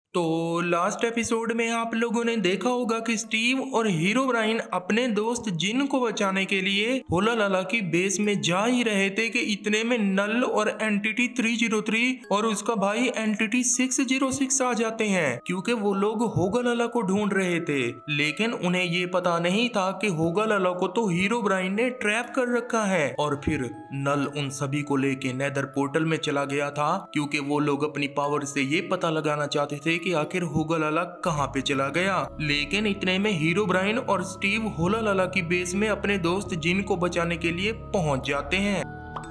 तो last episode में आप लोगों ने देखा होगा कि स्टीव और हीरोब्राइन अपने दोस्त जिन को बचाने के लिए होला लाला की बेस में जा ही रहे थे कि इतने में नल और एंटिटी 303 और उसका भाई एंटिटी 606 आ जाते हैं, क्योंकि वो लोग होगा लाला को ढूंढ रहे थे। लेकिन उन्हें ये पता नहीं था कि होगा लाला को तो हीरोब्राइन ने ट्रैप कर रखा है। और फिर नल उन सभी को लेके नेदर पोर्टल में चला गया था, क्योंकि वो लोग अपनी पावर से ये पता लगाना चाहते थे कि आखिर होगा लाला कहाँ पे चला गया। लेकिन इतने में हीरोब्राइन और स्टीव होला लाला की बेस में अपने दोस्त जिन को बचाने के लिए पहुंच जाते हैं।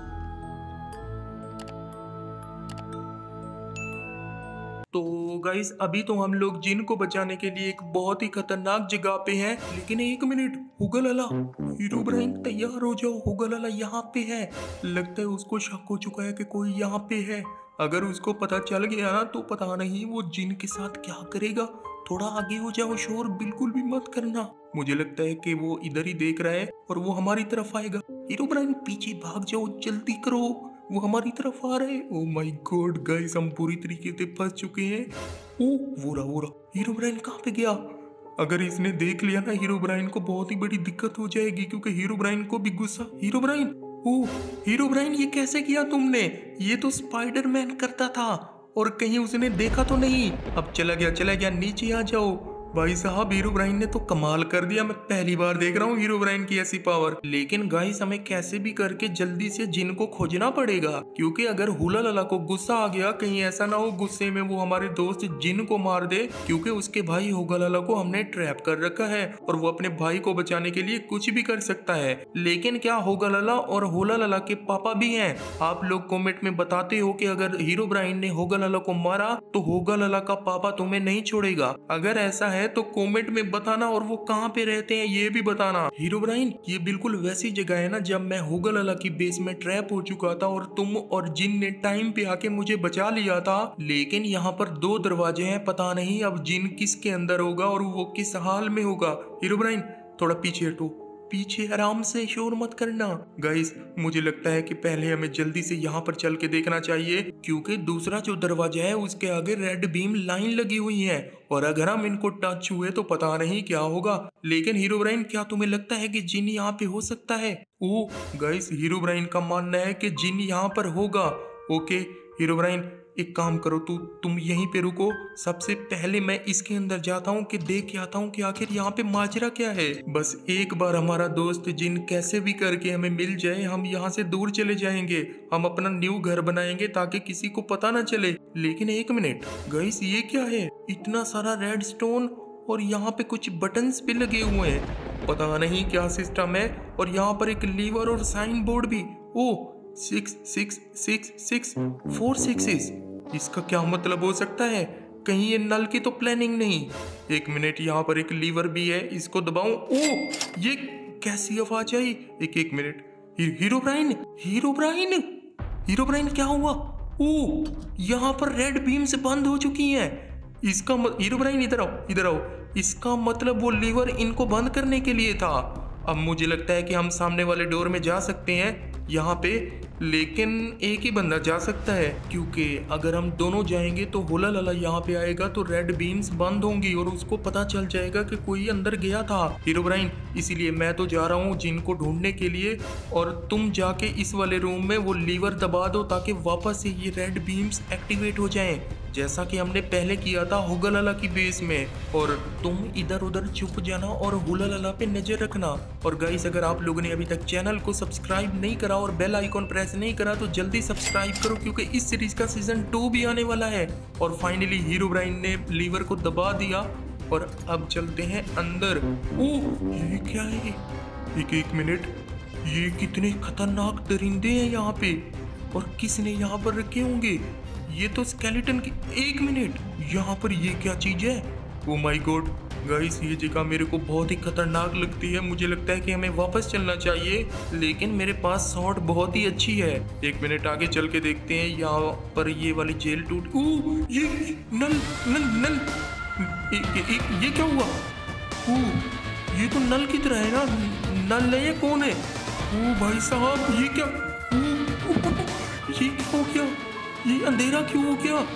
तो गाइस अभी तो हम लोग जिन को बचाने के लिए एक बहुत ही खतरनाक जगह पे हैं, लेकिन एक मिनट, होगा लाला, हीरोब्राइन तैयार हो जाओ, होगा लाला यहाँ पे है। लगता है उसको शक हो चुका है कि कोई यहाँ पे है। अगर उसको पता चल गया ना तो पता नहीं वो जिन के साथ क्या करेगा। थोड़ा आगे हो जाओ, शोर बिल्कुल भी मत करना। मुझे लगता है कि वो इधर ही देख रहा है और वो हमारी तरफ आएगा। हीरोब्राइन पीछे भाग जाओ, जल्दी करो, वो हमारी तरफ आ रहे हैं। ओ माय गॉड गाइस, हम पूरी तरीके से फंस चुके हैं। ओ वो रहा हीरोब्राइन कहाँ पे गया? अगर इसने देख लिया ना हीरोब्राइन को बहुत ही बड़ी दिक्कत हो जाएगी, क्योंकि हीरोब्राइन को भी गुस्सा। हीरोब्राइन, ओ हीरोब्राइन ये कैसे किया तुमने? ये तो स्पाइडरमैन करता था और कहीं उसने देखा तो नहीं। अब चला गया, नीचे आ जाओ। भाई साहब हीरोब्राइन ने तो कमाल कर दिया। मैं पहली बार देख रहा हूँ हीरोब्राइन की ऐसी पावर। लेकिन गाइस हमें कैसे भी करके जल्दी से जिन को खोजना पड़ेगा, क्योंकि अगर हुला लाला को गुस्सा आ गया, कहीं ऐसा ना हो गुस्से में वो हमारे दोस्त जिन को मार दे, क्योंकि उसके भाई होगा लाला को हमने ट्रैप कर रखा है और वो अपने भाई को बचाने के लिए कुछ भी कर सकता है। लेकिन क्या होगा लाला और होला लाला के पापा भी हैं? आप लोग कमेंट में बताते हो कि अगर हीरोब्राइन ने होगा लाला को मारा तो होगा लाला का पापा तुम्हें नहीं छोड़ेगा। अगर ऐसा है तो कमेंट में बताना, और वो कहाँ पे रहते हैं ये भी बताना। हीरोब्राइन ये बिल्कुल वैसी जगह है ना जब मैं होगा लाला की बेस में ट्रैप हो चुका था और तुम और जिन ने टाइम पे आके मुझे बचा लिया था। लेकिन यहाँ पर 2 दरवाजे हैं, पता नहीं अब जिन किसके अंदर होगा और वो किस हाल में होगा। हीरोब्राइन थोड़ा पीछे हटो, पीछे आराम से, शोर मत करना। गाइस मुझे लगता है कि पहले हमें जल्दी से यहाँ पर चल के देखना चाहिए, क्योंकि दूसरा जो दरवाजा है उसके आगे रेड बीम लाइन लगी हुई है और अगर हम इनको टच हुए तो पता नहीं क्या होगा। लेकिन हीरोब्राइन क्या तुम्हें लगता है कि जिन यहाँ पे हो सकता है? ओ गाइस हीरोब्राइन का मानना है कि जिन यहाँ पर होगा। ओके हीरोब्राइन एक काम करो, तुम यहीं पे रुको। सबसे पहले मैं इसके अंदर जाता हूँ कि देख के आता हूँ कि आखिर यहाँ पे माजरा क्या है। बस एक बार हमारा दोस्त जिन कैसे भी करके हमें मिल जाए, हम यहाँ से दूर चले जाएंगे। हम अपना न्यू घर बनाएंगे ताकि किसी को पता ना चले। लेकिन एक मिनट गाइस, ये क्या है? इतना सारा रेड स्टोन और यहाँ पे कुछ बटन्स भी लगे हुए हैं, पता नहीं क्या सिस्टम है। और यहाँ पर एक लीवर और साइन बोर्ड भी। ओ 666 4 6s, इसका क्या मतलब हो सकता है? कहीं ये नल की तो प्लानिंग नहीं। एक मिनट, यहाँ पर एक लीवर भी है, इसको दबाऊं। ओ ये कैसी आवाज आई? एक मिनट, हीरोब्राइन हीरोब्राइन हीरोब्राइन क्या हुआ? ओ यहाँ पर रेड बीम्स बंद हो चुकी हैं। इसका हीरोब्राइन इधर आओ। इसका मतलब वो लीवर इनको बंद करने के लिए था। अब मुझे लगता है कि हम सामने वाले डोर में जा सकते हैं यहाँ पे, लेकिन एक ही बंदा जा सकता है, क्योंकि अगर हम दोनों जाएंगे तो होला लाला यहाँ पे आएगा तो रेड बीम्स बंद होंगी और उसको पता चल जाएगा कि कोई अंदर गया था। हीरोब्राइन इसीलिए मैं तो जा रहा हूँ जिन को ढूंढने के लिए, और तुम जाके इस वाले रूम में वो लीवर दबा दो ताकि वापस से ये रेड बीम्स एक्टिवेट हो जाएं, जैसा कि हमने पहले किया था होगा लाला की बेस में। और तुम इधर उधर छुप जाना और होला लाला पे नजर रखना। और गाइस अगर आप लोगों ने अभी तक चैनल को सब्सक्राइब नहीं करा और बेल आइकॉन प्रेस नहीं करा तो जल्दी सब्सक्राइब करो, क्योंकि इस सीरीज का सीजन 2 भी आने वाला है। और फाइनली हीरोब्राइन ने लीवर को दबा दिया और अब चलते हैं अंदर। ओह ये क्या है? एक मिनट, ये कितने खतरनाक दरिंदे हैं यहाँ पे, और किसने यहाँ पर रखे होंगे? ये तो स्केलेटन की। एक मिनट, यहाँ पर ये क्या चीज है? ओ माय गॉड गाइस, ये जगह मेरे को बहुत ही खतरनाक लगती है। मुझे लगता है कि हमें वापस चलना चाहिए, लेकिन मेरे पास शॉट बहुत ही अच्छी है। एक मिनट आगे चल के देखते हैं। यहाँ पर ये वाली जेल टूट। ये नल नल नल ये क्या हुआ? ये तो नल की तरह है ना। नल है, ये कौन है? ओ भाई साहब ये क्या? ये हो गया? ये अंधेरा क्यों हो गया?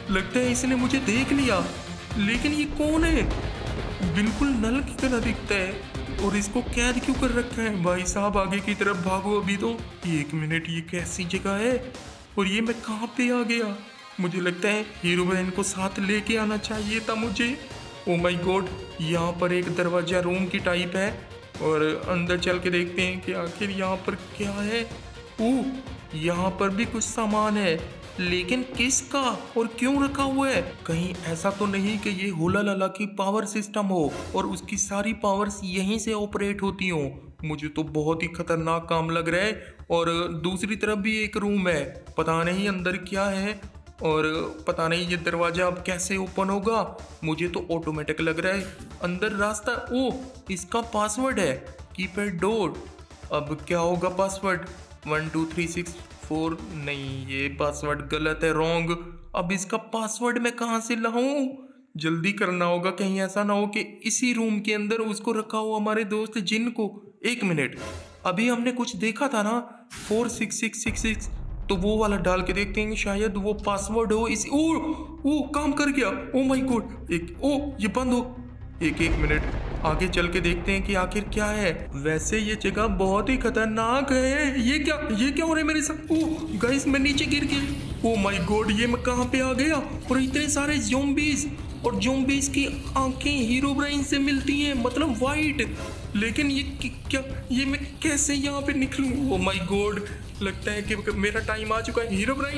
लगता है इसने मुझे देख लिया। लेकिन ये कौन है? बिल्कुल नल की तरह दिखता है और इसको कैद क्यों कर रखा है? भाई साहब आगे की तरफ भागो अभी तो। 1 मिनट, ये कैसी जगह है और ये मैं कहाँ पे आ गया? मुझे लगता है हीरोइन को साथ लेके आना चाहिए था मुझे। ओ माय गॉड, यहाँ पर एक दरवाजा रूम की टाइप है और अंदर चल के देखते हैं कि आखिर यहाँ पर क्या है। ओह, यहाँ पर भी कुछ सामान है, लेकिन किसका और क्यों रखा हुआ है? कहीं ऐसा तो नहीं कि ये होला लाला की पावर सिस्टम हो और उसकी सारी पावर्स यहीं से ऑपरेट होती हो? मुझे तो बहुत ही खतरनाक काम लग रहा है। और दूसरी तरफ भी एक रूम है, पता नहीं अंदर क्या है और पता नहीं ये दरवाजा अब कैसे ओपन होगा। मुझे तो ऑटोमेटिक लग रहा है अंदर रास्ता। ओ, इसका पासवर्ड है कीपैड डोर। अब क्या होगा पासवर्ड? 1 2 3 6 4। नहीं, ये पासवर्ड गलत है, रॉन्ग। अब इसका पासवर्ड मैं कहाँ से लाऊं? जल्दी करना होगा, कहीं ऐसा ना हो कि इसी रूम के अंदर उसको रखा हो हमारे दोस्त जिन को। 1 मिनट, अभी हमने कुछ देखा था ना, 46666, तो वो वाला डाल के देखते हैं, शायद वो पासवर्ड हो। इस ओ काम कर गया। ओ माय गॉड, ये बंद हो। एक मिनट, आगे चल के देखते हैं कि आखिर क्या है। वैसे ये जगह बहुत ही खतरनाक है। ये क्या हो रहा है मेरे साथ? ओह गाइस, मैं नीचे गिर गया। ओ माय गॉड, ये मैं कहाँ पे आ गया? और इतने सारे ज़ॉम्बीज, और ज़ॉम्बीज की आंखें हीरोब्राइन से मिलती हैं, मतलब वाइट। लेकिन ये क्या, ये मैं कैसे यहाँ पे निकलूँ? ओ माय गॉड, लगता है कि मेरा टाइम आ चुका है।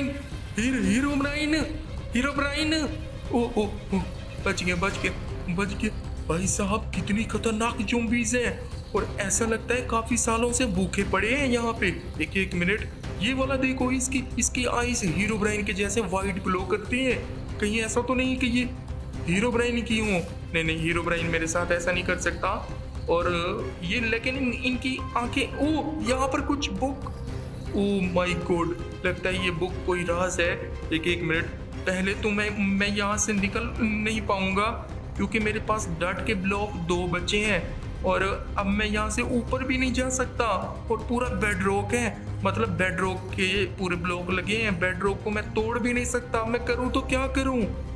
हीरोब्राइन। ओ बच गया। भाई साहब, कितनी खतरनाक ज़ॉम्बीज़ हैं और ऐसा लगता है काफी सालों से भूखे पड़े हैं यहाँ पे। एक मिनट, ये वाला देखो, इसकी आईज हीरोब्राइन के जैसे वाइट ग्लो करती हैं। कहीं ऐसा तो नहीं कि ये हीरोब्राइन की हूँ? नहीं, हीरोब्राइन मेरे साथ ऐसा नहीं कर सकता। और ये लेकिन इनकी आंखें। ओ, यहाँ पर कुछ बुक। ओ माय गॉड, लगता है ये बुक कोई राज है। एक मिनट, पहले तो मैं यहाँ से निकल नहीं पाऊंगा क्योंकि मेरे पास डट के ब्लॉक 2 बचे हैं और अब मैं यहाँ से ऊपर भी नहीं जा सकता। और पूरा बेड रॉक है, मतलब बेड रॉक के पूरे ब्लॉक लगे हैं। बेड रॉक को मैं तोड़ भी नहीं सकता। मैं करूँ तो क्या करूँ?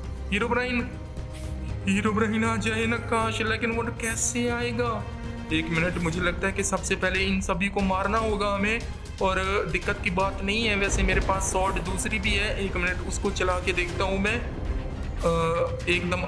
हीरोब्राइन आ जाए ना काश, लेकिन वो कैसे आएगा? 1 मिनट, मुझे लगता है कि सबसे पहले इन सभी को मारना होगा हमें। और दिक्कत की बात नहीं है, वैसे मेरे पास स्वॉर्ड दूसरी भी है। 1 मिनट, उसको चला के देखता हूँ मैं। एकदम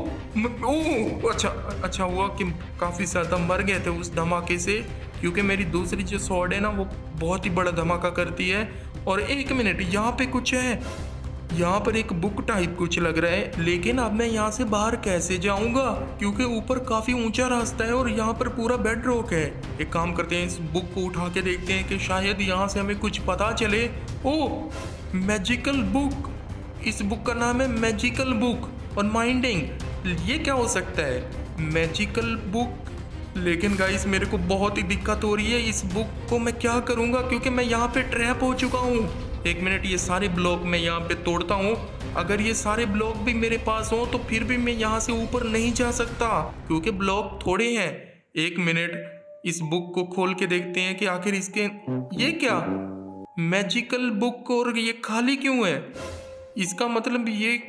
अच्छा हुआ कि काफ़ी ज़्यादा मर गए थे उस धमाके से, क्योंकि मेरी दूसरी जो स्वॉर्ड है ना, वो बहुत ही बड़ा धमाका करती है। और 1 मिनट, यहाँ पे कुछ है, यहाँ पर एक बुक टाइप कुछ लग रहा है, लेकिन अब मैं यहाँ से बाहर कैसे जाऊँगा? क्योंकि ऊपर काफ़ी ऊंचा रास्ता है और यहाँ पर पूरा बेड रॉक है। एक काम करते हैं, इस बुक को उठा के देखते हैं कि शायद यहाँ से हमें कुछ पता चले। Oh, magical book. इस बुक का नाम है मैजिकल बुक और माइंडिंग। ये क्या हो सकता है? Magical book. लेकिन गाइस, मेरे को बहुत ही दिक्कत हो रही है। इस बुक को मैं क्या करूँगा, क्योंकि मैं यहाँ पे ट्रैप हो चुका हूँ। 1 मिनट, ये सारे ब्लॉक मैं यहाँ पे तोड़ता हूँ। अगर ये सारे ब्लॉक भी मेरे पास हो तो फिर भी मैं यहाँ से ऊपर नहीं जा सकता क्योंकि ब्लॉक थोड़े हैं। 1 मिनट, इस बुक को खोल के देखते हैं कि आखिर इसके, ये क्या मैजिकल बुक, और ये खाली क्यों है? इसका मतलब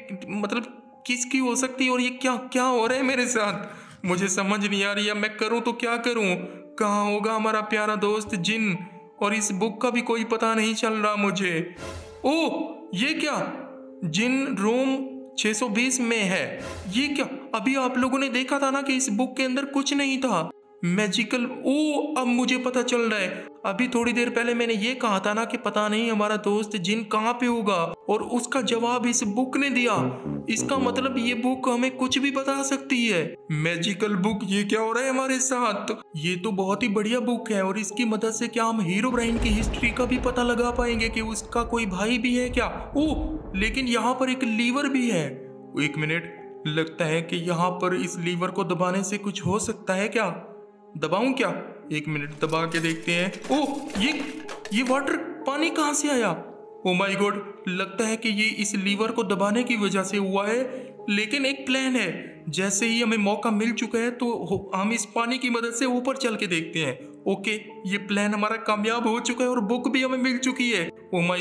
किसकी हो सकती है? और ये क्या हो रहा है मेरे साथ? मुझे समझ नहीं आ रही है। मैं करूं तो क्या करूं? कहाँ होगा हमारा प्यारा दोस्त जिन? और इस बुक का भी कोई पता नहीं चल रहा मुझे। ओह, ये क्या? जिन रूम 620 में है। ये क्या? अभी आप लोगों ने देखा था ना कि इस बुक के अंदर कुछ नहीं था मैजिकल। ओ, अब मुझे पता चल रहा है। अभी थोड़ी देर पहले मैंने ये कहा था ना कि पता नहीं हमारा दोस्त जिन कहाँ पे होगा, और उसका जवाब इस बुक ने दिया। इसका मतलब ये बुक हमें कुछ भी बता सकती है। मैजिकल बुक, ये क्या हो रहा है हमारे साथ? ये तो बहुत ही बढ़िया बुक है और इसकी मदद से क्या हम हीरोब्राइन की हिस्ट्री का भी पता लगा पाएंगे कि उसका कोई भाई भी है क्या? ओह, लेकिन यहाँ पर एक लीवर भी है। 1 मिनट, लगता है कि यहाँ पर इस लीवर को दबाने से कुछ हो सकता है क्या? दबाऊं क्या? 1 मिनट, दबा के देखते हैं। ओह, ये वाटर पानी कहाँ से आया? ओ माय गॉड, लगता है कि ये इस लीवर को दबाने की वजह से हुआ है। लेकिन एक प्लान है, जैसे ही हमें मौका मिल चुका है तो हम इस पानी की मदद से ऊपर चल के देखते हैं। ओके, ये प्लान हमारा कामयाब हो चुका है और बुक भी हमें मिल चुकी है। ओ माय गॉड,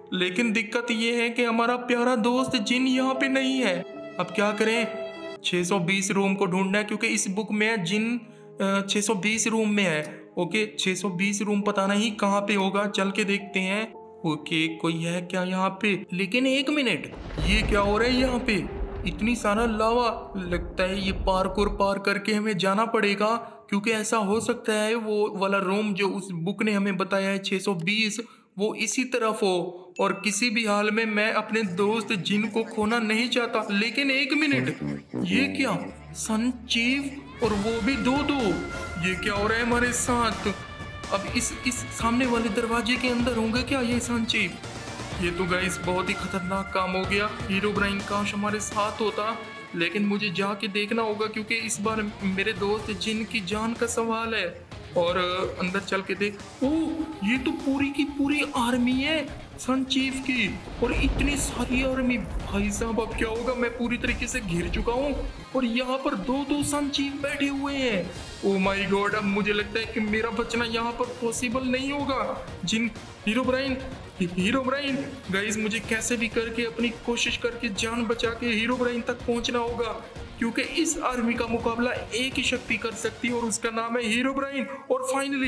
लेकिन दिक्कत ये है कि हमारा प्यारा दोस्त जिन यहाँ पे नहीं है। अब क्या करें? 620 रूम को ढूंढना है क्योंकि इस बुक में है जिन 620 रूम में है। ओके 620 रूम पता नहीं कहाँ पे होगा, चल के देखते हैं। ओके कोई है क्या यहाँ पे? लेकिन एक मिनट, ये क्या हो रहा है यहाँ पे? इतनी सारा लावा, लगता है ये पार्कोर पार करके हमें जाना पड़ेगा क्योंकि ऐसा हो सकता है वो वाला रूम जो उस बुक ने हमें बताया है 620 वो इसी तरफ हो। और किसी भी हाल में मैं अपने दोस्त जिन को खोना नहीं चाहता। लेकिन एक मिनट, ये क्या? सन चीफ और वो भी दो, ये क्या हो रहा है हमारे साथ? अब इस सामने वाले दरवाजे के अंदर होंगे क्या ये सन चीफ? ये तो गाइस बहुत ही खतरनाक काम हो गया। हीरोब्राइन काश हमारे साथ होता, लेकिन मुझे जाके देखना होगा क्योंकि इस बार मेरे दोस्त जिन की जान का सवाल है। और अंदर चल के देख, ओह ये तो पूरी की पूरी आर्मी है सन चीफ की, और इतनी सारी आर्मी। भाई साहब अब क्या होगा? मैं पूरी तरीके से घिर चुका हूँ और यहाँ पर दो सन चीफ बैठे हुए हैं। ओ माय गॉड, अब मुझे लगता है कि मेरा बचना यहाँ पर पॉसिबल नहीं होगा। जिन हीरोब्राइन गाइस, मुझे कैसे भी करके अपनी कोशिश करके जान बचा के हीरोब्राइन तक पहुंचना होगा क्योंकि इस आर्मी का मुकाबला एक ही शक्ति कर सकती है और उसका नाम है हीरोब्राइन। और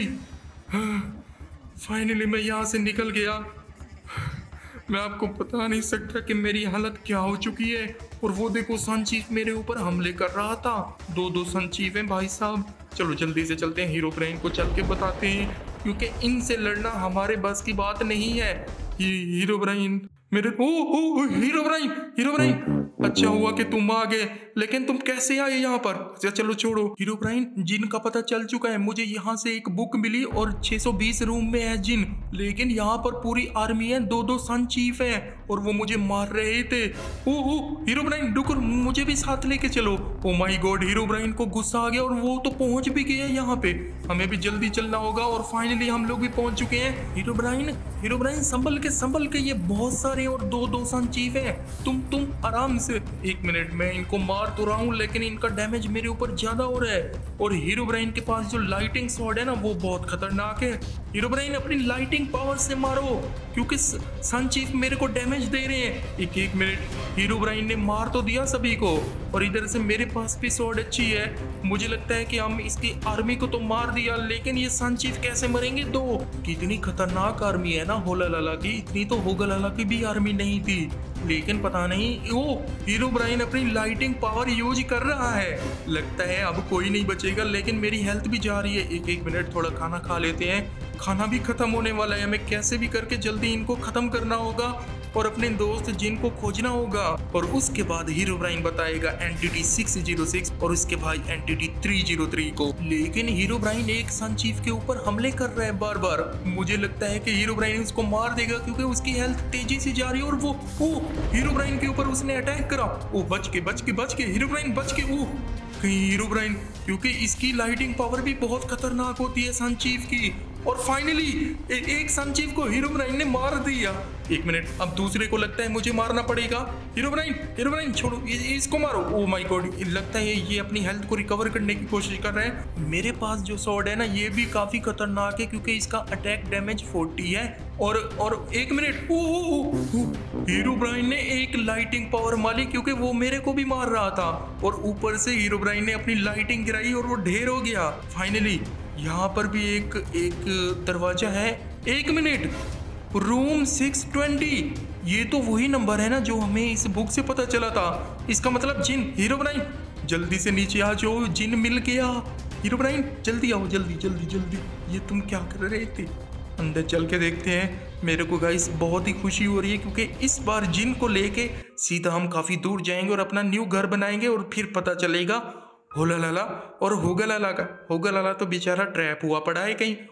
फाइनली मैं यहाँ से निकल गया। मैं आपको बता नहीं सकता कि मेरी हालत क्या हो चुकी है। और वो देखो सन चीफ मेरे ऊपर हमले कर रहा था। दो सन चीफ हैं भाई साहब। चलो जल्दी से चलते हैं, हीरोब्राइन को चल के बताते हैं क्योंकि इनसे लड़ना हमारे बस की बात नहीं है। हीरोब्राइन मेरे ओ हीरोब्राइन अच्छा हुआ कि तुम आ गए, लेकिन तुम कैसे आए यहाँ पर? अच्छा चलो छोड़ो। हीरोब्राइन जिन का पता चल चुका है मुझे। यहाँ से एक बुक मिली और 620 रूम में है जिन, लेकिन यहाँ पर पूरी आर्मी है, दो सन चीफ है और वो मुझे मार रहे थे। ओ हीरोब्राइन रुको, मुझे भी साथ लेके चलो। ओ माय गॉड, हीरोब्राइन को गुस्सा आ गया और वो तो पहुंच भी गया यहाँ पे। हमें भी जल्दी चलना होगा और फाइनली हम लोग भी पहुंच चुके हैं। हीरोब्राइन संभल के ये बहुत सारे और दो सन चीफ है। तुम आराम से। एक मिनट, मैं इनको मार तो रहा हूँ लेकिन इनका डैमेज मेरे ऊपर ज्यादा हो रहा है। और हीरोब्राइन के पास जो लाइटिंग स्वॉर्ड है ना वो बहुत खतरनाक है। हीरोब्राइन अपनी लाइटिंग पावर से मारो क्योंकि सन चीफ मेरे को डैमेज दे रहे हैं। एक मिनट, हीरोब्राइन ने मार तो दिया सभी को और इधर से मेरे पास भी स्वॉर्ड अच्छी है। मुझे लगता है कि हम इसकी आर्मी को तो मार दिया, लेकिन ये सन चीफ कैसे मरेंगे? दो कितनी खतरनाक आर्मी है ना होलालाला की। इतनी तो होगलाला की भी आर्मी नहीं थी, लेकिन पता नहीं वो हीरोब्राइन अपनी लाइटिंग पावर यूज कर रहा है। लगता है अब कोई नहीं बचेगा, लेकिन मेरी हेल्थ भी जा रही है। एक मिनट, थोड़ा खाना खा लेते हैं। खाना भी खत्म होने वाला है, हमें कैसे भी करके जल्दी इनको खत्म करना होगा और अपने दोस्त जिन को खोजना होगा। और उसके बाद हीरोब्राइन बताएगा एंटिटी 606 और उसके भाई एंटिटी 303 को। लेकिन हीरोब्राइन एक सन चीफ के ऊपर हमले कर रहा है बार बार। मुझे लगता है कि हीरोब्राइन उसको मार देगा क्योंकि उसकी हेल्थ तेजी से जा रही है। और वो हीरोब्राइन के ऊपर उसने अटैक करा। बच के हीरोब्राइन बच के। कहीं हीरोब्राइन, क्योंकि इसकी लाइटिंग पावर भी बहुत खतरनाक होती है सन चीफ की। और फाइनली एक सन चीफ को हीरोब्राइन ने मार दिया। एक मिनट, अब दूसरे को लगता है मुझे मारना पड़ेगा। हीरोब्राइन छोड़ो, इसको मारो। ओ माय गॉड, लगता है ये अपनी हेल्थ को रिकवर करने की कोशिश कर रहे हैं। मेरे पास जो स्वॉर्ड है ना ये भी काफी खतरनाक है क्योंकि इसका अटैक डैमेज 40 है। और एक मिनट, हीरोब्राइन ने एक लाइटिंग पावर मारी क्योंकि वो मेरे को भी मार रहा था और ऊपर से हीरोब्राइन ने अपनी लाइटिंग गिराई और वो ढेर हो गया। फाइनली यहाँ पर भी एक दरवाजा है। एक मिनट, रूम 620, ये तो वही नंबर है ना जो हमें इस बुक से पता चला था। इसका मतलब जिन। हीरोब्राइन जल्दी से नीचे आ जाओ, जिन मिल गया। हीरोब्राइन जल्दी आओ, जल्दी। ये तुम क्या कर रहे थे? अंदर चल के देखते हैं। मेरे को गाइस बहुत ही खुशी हो रही है क्योंकि इस बार जिन को लेके सीधा हम काफी दूर जाएंगे और अपना न्यू घर बनाएंगे और फिर पता चलेगा होलालाला और होगलाला का। होगलाला तो बेचारा ट्रैप हुआ पड़ा है कहीं।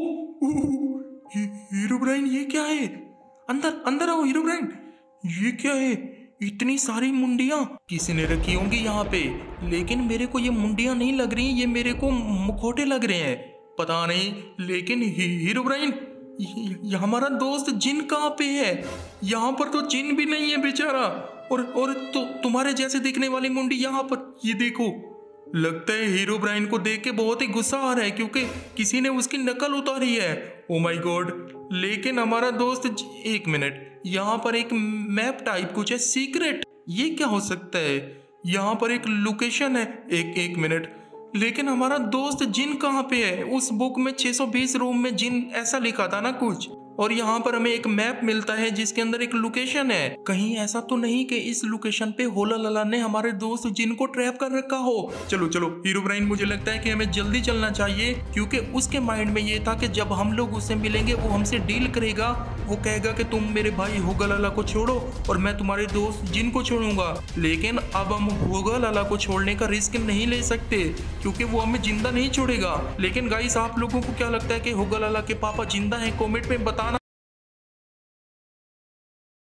हीरोब्राइन ये क्या है? अंदर आओ हीरोब्राइन। ये क्या है? इतनी सारी मुंडियां किसी ने रखी होंगी यहाँ पे, लेकिन मेरे को ये मुंडियां नहीं लग रही, ये मेरे को मुखौटे लग रहे हैं। पता नहीं, लेकिन हीरोब्राइन हमारा दोस्त जिन कहाँ पे है? यहाँ पर तो जिन भी नहीं है बेचारा। और तो तुम्हारे जैसे दिखने वाली मुंडी यहाँ पर, ये देखो। लगता है हीरो ब्राइन को देख के बहुत ही गुस्सा आ रहा है क्योंकि किसी ने उसकी नकल उतारी है। Oh my god. लेकिन हमारा दोस्त एक मिनट, यहाँ पर एक मैप टाइप कुछ है सीक्रेट, ये क्या हो सकता है? यहाँ पर एक लोकेशन है, एक मिनट, लेकिन हमारा दोस्त जिन कहाँ पे है? उस बुक में 620 रूम में जिन ऐसा लिखा था ना कुछ, और यहाँ पर हमें एक मैप मिलता है जिसके अंदर एक लोकेशन है। कहीं ऐसा तो नहीं कि इस लोकेशन पे होला लला ने हमारे दोस्त जिन को ट्रैप कर रखा हो? चलो चलो हीरो ब्राइन, मुझे लगता है कि हमें जल्दी चलना चाहिए क्योंकि उसके माइंड में ये था कि जब हम लोग उससे मिलेंगे वो हमसे डील करेगा, वो कहेगा कि तुम मेरे भाई होगा लाला को छोड़ो और मैं तुम्हारे दोस्त जिन को छोड़ूंगा। लेकिन अब हम होगा लाला को छोड़ने का रिस्क नहीं ले सकते क्योंकि वो हमें जिंदा नहीं छोड़ेगा। लेकिन गाइस, आप लोगों को क्या लगता है कि होगा लाला के पापा जिंदा हैं? कमेंट में बता